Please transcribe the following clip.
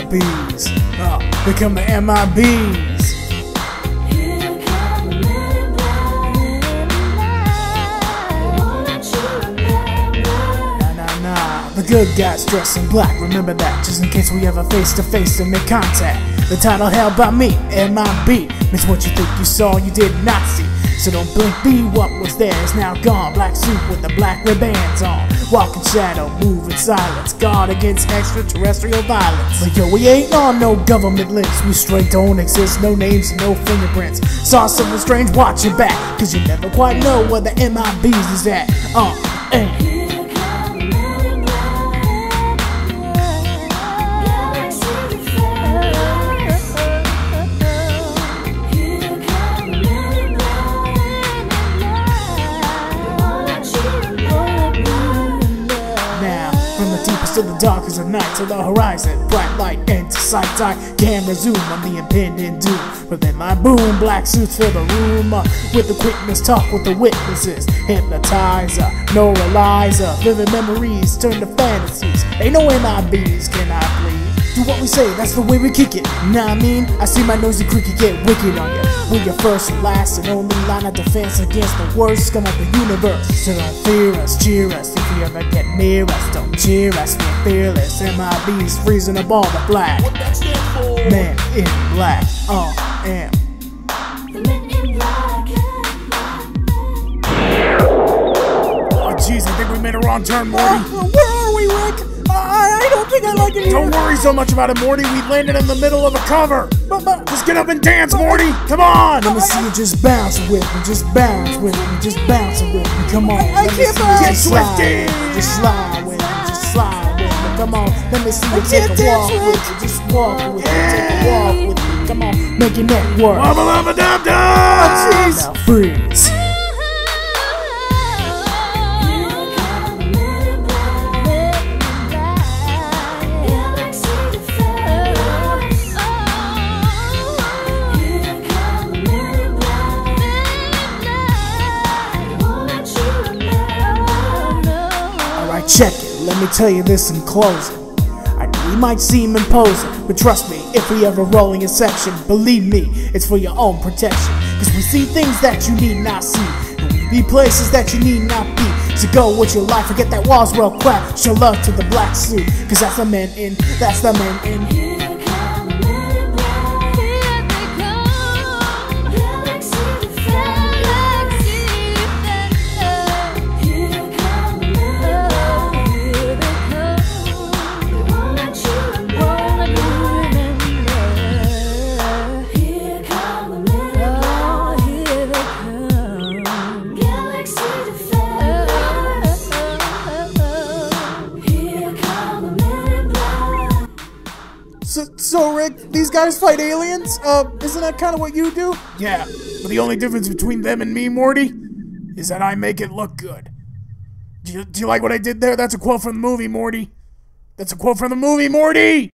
MIBs. Become the MIBs. The good guys dressed in black, remember that, just in case we ever face to face and make contact. The title held by me, MIB, means what you think you saw, you did not see. So don't blink, be what was there is now gone. Black suit with the black ribbons on. Walk in shadow, move in silence. Guard against extraterrestrial violence. But yo, we ain't on no government lists. We straight don't exist, no names and no fingerprints. Saw something strange, watch your back, cause you never quite know where the MIBs is at. To the darkest of night, to the horizon, bright light into sight. I camera zoom on the impending doom. Within my boom, black suits fill the room. With the quickness, talk with the witnesses. Hypnotizer, no realizer. Vivid memories turn to fantasies. Ain't no MIBs, can I please? Do what we say, that's the way we kick it. Nah, I mean, I see my nosy cricket get wicked on ya. We're your first and last and only line of defense against the worst scum of the universe. So don't fear us, cheer us. If you ever get near us, don't cheer us, we're fearless. MIBs freezing up all the black. What that stand for? Man in black, M. The men in black. Oh jeez, I think we made a wrong turn, Morty. Where are we, Rick? I don't think I like it here. Don't worry so much about it, Morty. We landed in the middle of a cover. Just get up and dance, Morty. Come on. Let me see you just bounce with me. Just bounce with me. Just bounce with me. Come on. I can't bounce. Get swifty. Just slide with me. Just slide with me. Come on. Let me see you take a walk with me. Just walk with me. Take a walk with me. Come on. Make your neck work. Wobble up a dum dum. Oh, jeez. Now freeze. Check it, let me tell you this in closing. I know we might seem imposing, but trust me, if we ever rolling a section, believe me, it's for your own protection. Cause we see things that you need not see, and we be places that you need not be. So go with your life, forget that Roswell crap. Show love to the black suit, cause that's the man in, that's the man in. So Rick, these guys fight aliens? Isn't that kind of what you do? Yeah, but the only difference between them and me, Morty, is that I make it look good. Do you like what I did there? That's a quote from the movie, Morty. That's a quote from the movie, Morty!